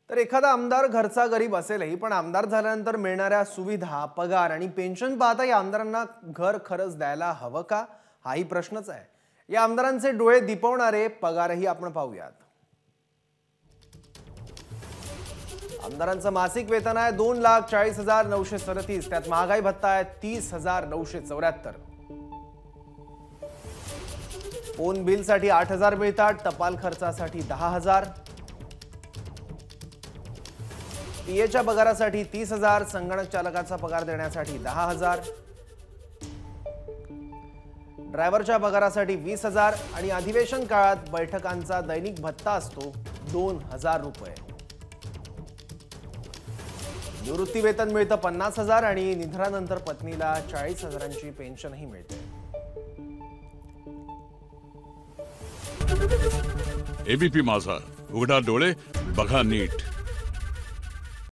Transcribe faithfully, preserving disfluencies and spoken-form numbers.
तर एखादा आमदार घरचा गरीब असेलही पण आमदार झाल्यानंतर मिळणाऱ्या सुविधा, पगार आणि पेन्शन पाहता या आमदारांना घर खरंच द्यायला हवं का, हाही प्रश्नच आहे। या आमदारांचे डोळे दिपवणारे पगारही आपण पाहूयात। आमदारांचं मासिक वेतन आहे दोन लाख चाळीस हजार नऊशे सदतीस, त्यात महागाई भत्ता आहे तीस हजार नऊशे चौऱ्याहत्तर। फोन बिल साठी आठ हजार मिळतात, टपाल खर्चासाठी दहा हजार, पीएच्या पगारासाठी तीस हजार, संगणक चालकाचा पगार देण्यासाठी दहा हजार, ड्रायव्हरच्या पगारासाठी वीस हजार आणि अधिवेशन काळात बैठकांचा दैनिक भत्ता असतो दोन हजार रुपये। निवृत्ती वेतन मिळतं पन्नास हजार आणि निधनानंतर पत्नीला चाळीस हजारांची पेन्शनही मिळते। एबीपी माझा, उघडा डोळे बघा नीट।